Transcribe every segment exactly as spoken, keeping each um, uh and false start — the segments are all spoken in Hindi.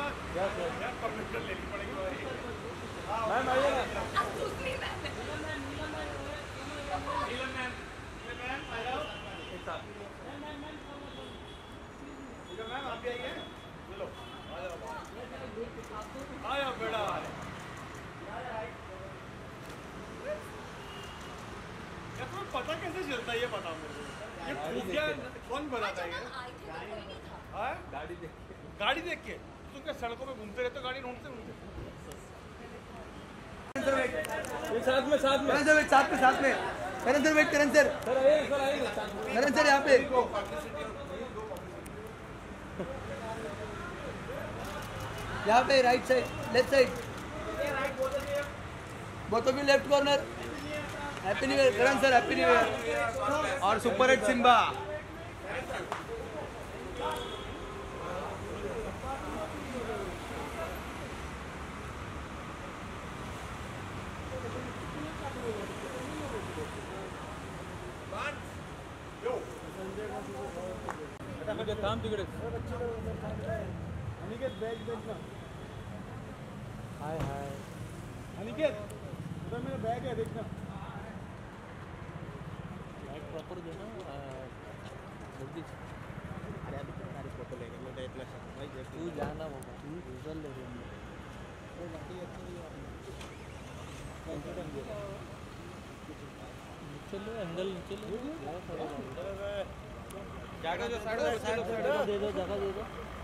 परमिशन लेनी पड़ेगी मैम। आइए ना नीलम मैम, मैम आ जाओ एक साथ। मैम आप भी आइए, चलो आ जाओ आ जाओ बेटा। यार तुम्हें पता कैसे चलता है ये बताओ मुझे, ये क्या कौन बताता है? गाड़ी देख के गाड़ी देख के तुम क्या सड़कों पे घूमते रहते हो, गाड़ी ढूंढते ढूंढते? साथ में साथ में सर, साथ में साथ में Karan sir, wait Karan sir, sir आइए सर, आइए करण सर यहाँ पे, यहाँ पे right side, left side, both of you left corner. Happy new year Karan sir, happy new year. और सुपर हिट सिम्बा। काम तिकडे अनिकेत बैग देखना। हाय हाय अनिकेत, उधर मेरा बैग है देखना। बैग प्रॉपर देना जल्दी। अरे अभी सारे फोटो लेने में इतना भाई तू जाना बाबा, तू उधर ले लेंगे। वो लकी अच्छी नहीं है, चलो एंगल चलो जगह जो साइड साइड साइड दे दो, जगह दे दो।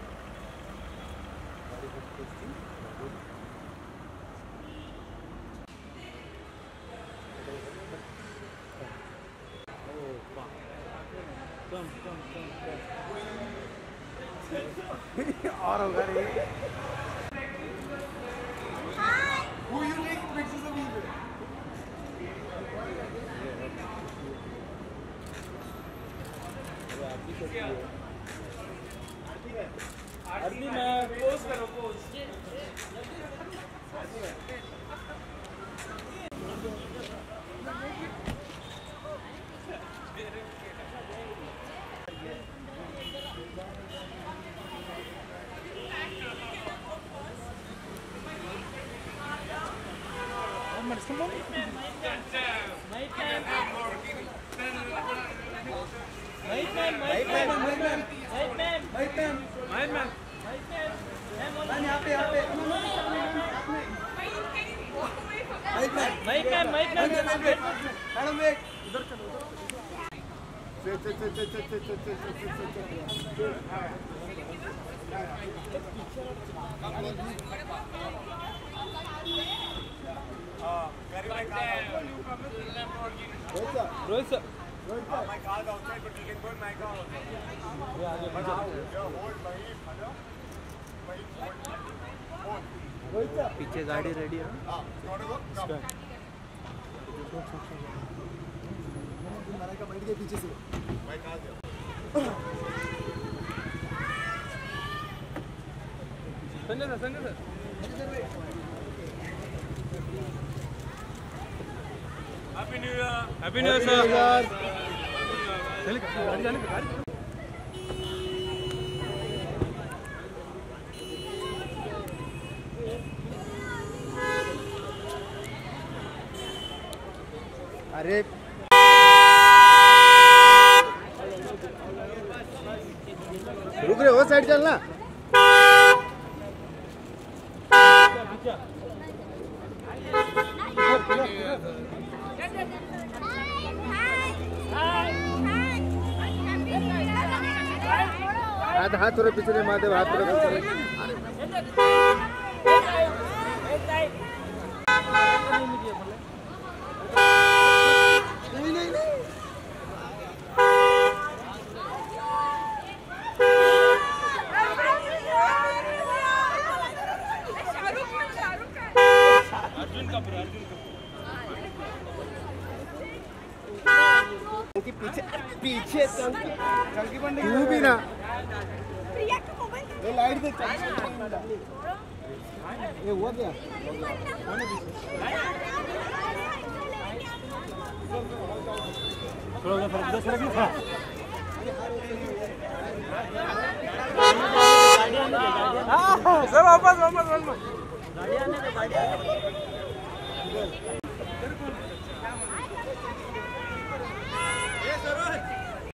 कम कम कम और होगा रे। Who you take pictures of me? आरती में पोज करो, pose. Rohit sir, my car is outside, but you can go in my car also. Yeah, but how? Yeah, hold my hold. Rohit sir, पीछे गाड़ी रेडी है। हाँ, थोड़ा बहुत कम। तुम्हारा का बैठ के पीछे से। मैं कहाँ गया? Sanjay sir, Sanjay sir. Happy new year. Happy new year sir. चलिए गाड़ी जाने गाड़ी। अरे रुक रहे हो, साइड चलना। हाथ हाथ थोड़ा पीछे महादेव, हाथ थोड़ा पीछे। नहीं नहीं नहीं अर्जुन कपूर, अर्जुन कपूर पीछे पीछे चलकी बंद तू भी ना। ये लाइट दे, ये हुआ क्या? थोड़ा फर्क दस रख लो। सर वापस वापस वापस गाड़ी आने दे, गाड़ी आने दे।